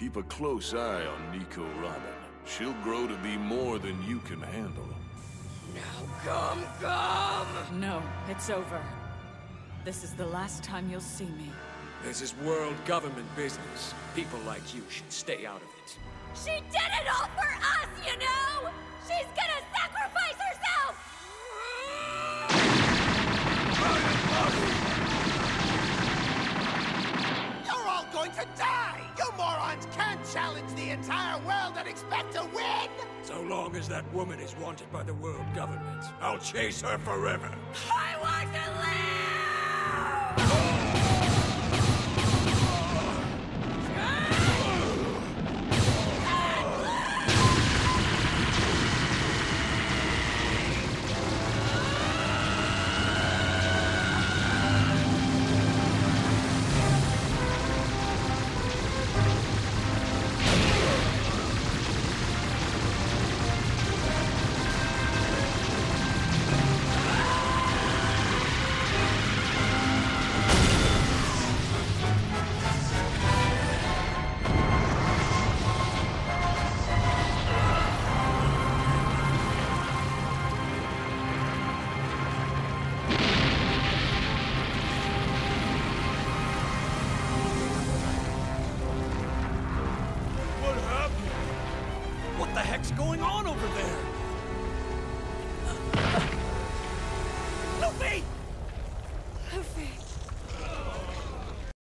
Keep a close eye on Nico Robin. She'll grow to be more than you can handle. Now come! No, it's over. This is the last time you'll see me. This is world government business. People like you should stay out of it. She did it all for us, you know! She's gonna sacrifice herself! You're all going to die! You morons can't challenge the entire world and expect to win! So long as that woman is wanted by the world government, I'll chase her forever. I want to live! What the heck's going on over there?